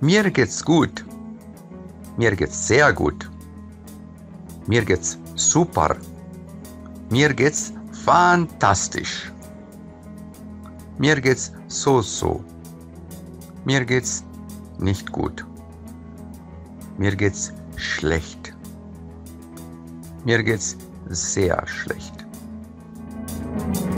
Mir geht's gut. Mir geht's sehr gut. Mir geht's super. Mir geht's fantastisch. Mir geht's so. Mir geht's nicht gut. Mir geht's schlecht. Mir geht's sehr schlecht.